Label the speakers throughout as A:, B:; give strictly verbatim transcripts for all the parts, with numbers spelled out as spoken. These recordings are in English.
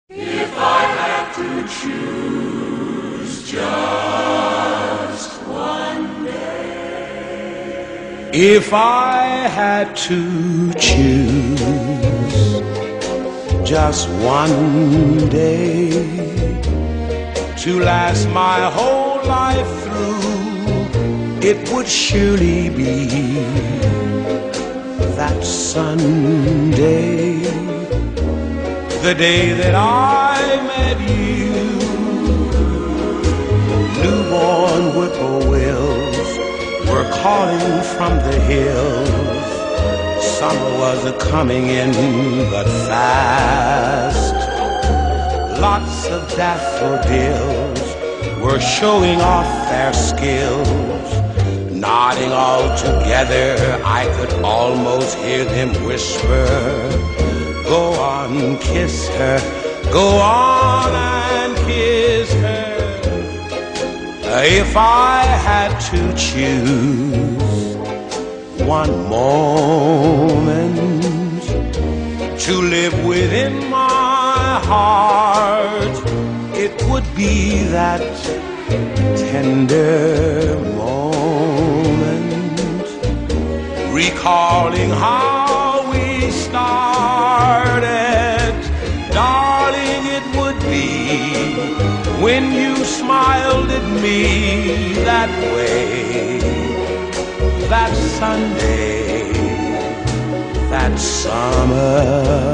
A: If I had to choose just one day. If I had to choose just one day to last my whole life through, it would surely be that Sunday, the day that I met you. Newborn whippoorwills were calling from the hills. Summer was a-coming in but fast. Lots of daffodils were showing off their skills. Nodding all together, I could almost hear them whisper, go on, kiss her, go on and kiss her. If I had to choose one moment to live within my heart, it would be that tender moment, recalling how we started. Darling, it would be when you smiled at me that way, that Sunday, that summer.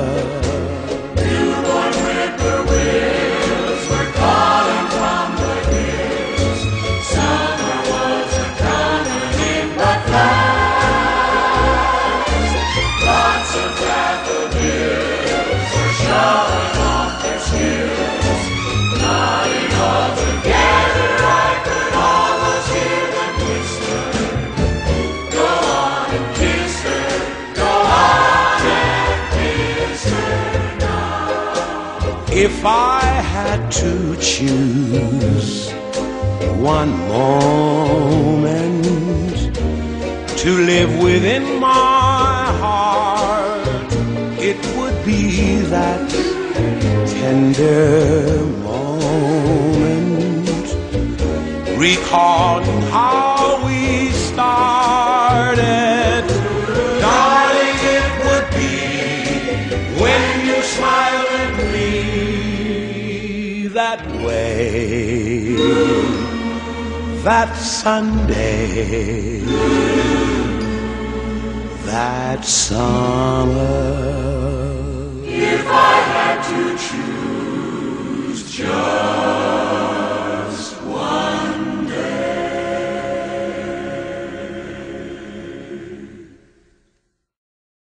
A: Newborn whippoorwills were calling from the hills. Summer was a-coming in but fast. Lots of daffodils were showing off their skills. Nodding all together, I could almost hear them whisper, go on and kiss her, go on and kiss her now. If I had to choose one moment to live within my heart, it would be that tender moment, recalling how we started. Darling, it would be when you smiled at me that way, that Sunday, that summer. If I had to choose